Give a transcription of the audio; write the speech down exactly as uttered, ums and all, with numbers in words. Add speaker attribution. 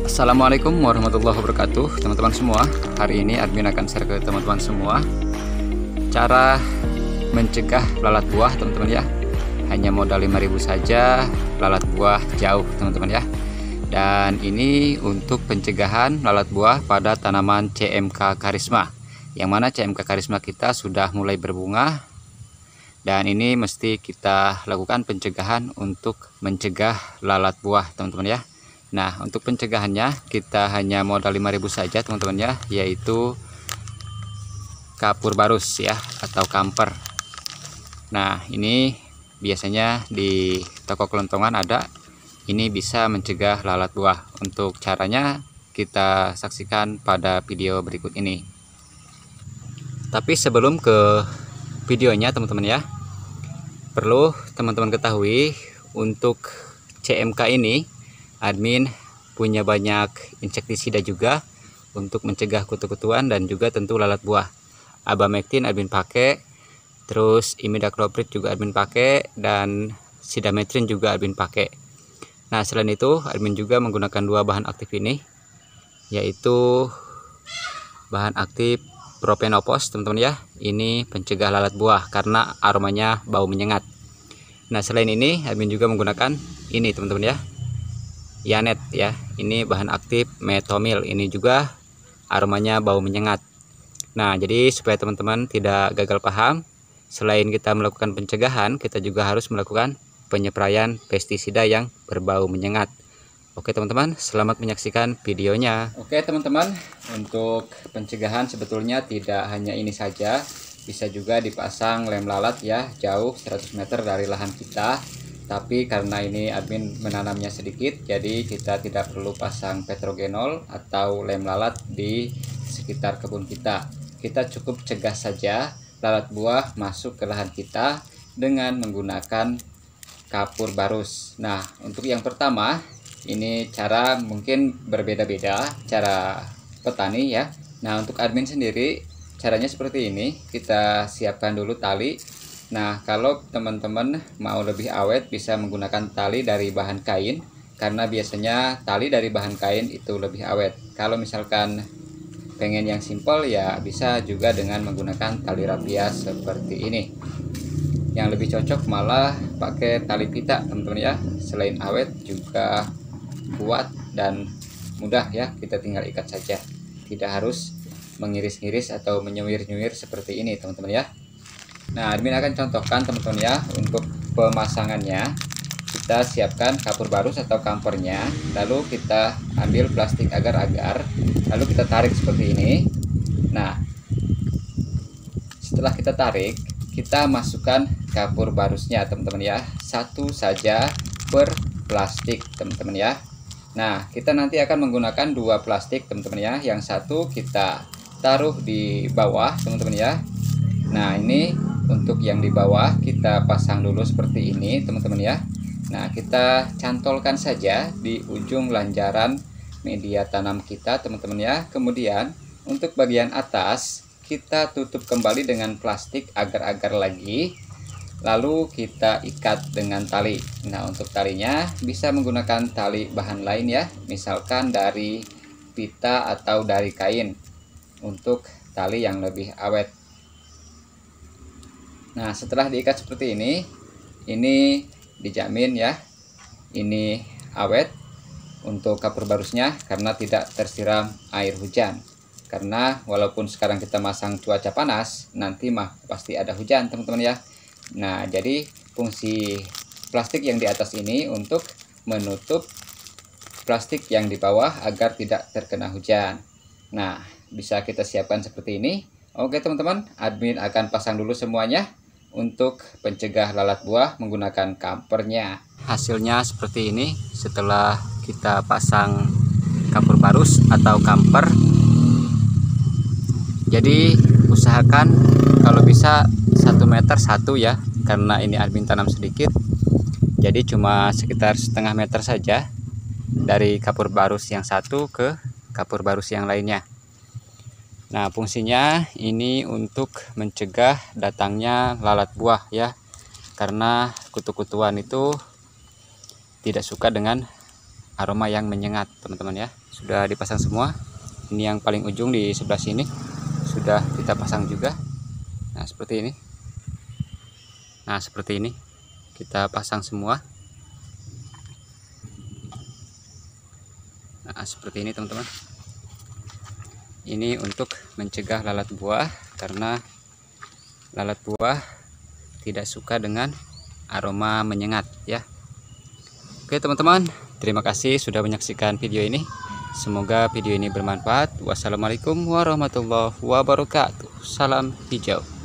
Speaker 1: Assalamualaikum warahmatullahi wabarakatuh, teman-teman semua. Hari ini admin akan share ke teman-teman semua cara mencegah lalat buah, teman-teman ya. Hanya modal lima ribu saja, lalat buah jauh, teman-teman ya. Dan ini untuk pencegahan lalat buah pada tanaman C M K Karisma, yang mana C M K Karisma kita sudah mulai berbunga. Dan ini mesti kita lakukan pencegahan untuk mencegah lalat buah, teman-teman ya. Nah, untuk pencegahannya kita hanya modal lima ribu saja, teman-teman ya, yaitu kapur barus ya, atau kamper. Nah, ini biasanya di toko kelontongan ada. Ini bisa mencegah lalat buah. Untuk caranya kita saksikan pada video berikut ini. Tapi sebelum ke videonya, teman-teman ya, perlu teman-teman ketahui, untuk C M K ini admin punya banyak insektisida juga untuk mencegah kutu-kutuan dan juga tentu lalat buah. Abamectin admin pakai, terus imidacloprid juga admin pakai, dan sidametrin juga admin pakai. Nah, selain itu admin juga menggunakan dua bahan aktif ini, yaitu bahan aktif propenopos, teman-teman ya. Ini pencegah lalat buah karena aromanya bau menyengat. Nah, selain ini admin juga menggunakan ini, teman-teman ya, Yanet ya. Ini bahan aktif metomil, ini juga aromanya bau menyengat. Nah, jadi supaya teman-teman tidak gagal paham, selain kita melakukan pencegahan, kita juga harus melakukan penyepraian pestisida yang berbau menyengat. Oke teman-teman, selamat menyaksikan videonya. Oke teman-teman, untuk pencegahan sebetulnya tidak hanya ini saja, bisa juga dipasang lem lalat ya, jauh seratus meter dari lahan kita. Tapi karena ini admin menanamnya sedikit, jadi kita tidak perlu pasang petrogenol atau lem lalat di sekitar kebun kita. Kita cukup cegah saja lalat buah masuk ke lahan kita dengan menggunakan kapur barus. Nah, untuk yang pertama, ini cara mungkin berbeda-beda cara petani ya. Nah, untuk admin sendiri caranya seperti ini. Kita siapkan dulu tali. Nah, kalau teman-teman mau lebih awet bisa menggunakan tali dari bahan kain, karena biasanya tali dari bahan kain itu lebih awet. Kalau misalkan pengen yang simpel ya bisa juga dengan menggunakan tali rapia seperti ini. Yang lebih cocok malah pakai tali pita, teman-teman ya. Selain awet juga kuat dan mudah ya, kita tinggal ikat saja. Tidak harus mengiris-iris atau menyuir-nyuir seperti ini, teman-teman ya. Nah, admin akan contohkan teman-teman ya. Untuk pemasangannya kita siapkan kapur barus atau kampernya, lalu kita ambil plastik agar-agar, lalu kita tarik seperti ini. Nah, setelah kita tarik, kita masukkan kapur barusnya, teman-teman ya, satu saja per plastik, teman-teman ya. Nah, kita nanti akan menggunakan dua plastik, teman-teman ya. Yang satu kita taruh di bawah, teman-teman ya. Nah, ini untuk yang di bawah kita pasang dulu seperti ini, teman-teman ya. Nah, kita cantolkan saja di ujung lanjaran media tanam kita, teman-teman ya. Kemudian untuk bagian atas kita tutup kembali dengan plastik agar-agar lagi, lalu kita ikat dengan tali. Nah, untuk talinya bisa menggunakan tali bahan lain ya, misalkan dari pita atau dari kain untuk tali yang lebih awet. Nah, setelah diikat seperti ini, ini dijamin ya, ini awet untuk kapur barusnya karena tidak tersiram air hujan. Karena walaupun sekarang kita masang cuaca panas, nanti mah pasti ada hujan, teman-teman ya. Nah, jadi fungsi plastik yang di atas ini untuk menutup plastik yang di bawah agar tidak terkena hujan. Nah, bisa kita siapkan seperti ini. Oke teman-teman, admin akan pasang dulu semuanya untuk pencegah lalat buah menggunakan kampernya. Hasilnya seperti ini setelah kita pasang kapur barus atau kamper. Jadi usahakan kalau bisa satu meter satu ya, karena ini admin tanam sedikit, jadi cuma sekitar setengah meter saja dari kapur barus yang satu ke kapur barus yang lainnya. Nah, fungsinya ini untuk mencegah datangnya lalat buah ya, karena kutu-kutuan itu tidak suka dengan aroma yang menyengat teman-teman ya. Sudah dipasang semua. Ini yang paling ujung di sebelah sini sudah kita pasang juga. Nah seperti ini. Nah seperti ini kita pasang semua. Nah seperti ini teman-teman. Ini untuk mencegah lalat buah, karena lalat buah tidak suka dengan aroma menyengat ya. Oke teman-teman, terima kasih sudah menyaksikan video ini. Semoga video ini bermanfaat. Wassalamualaikum warahmatullahi wabarakatuh. Salam hijau.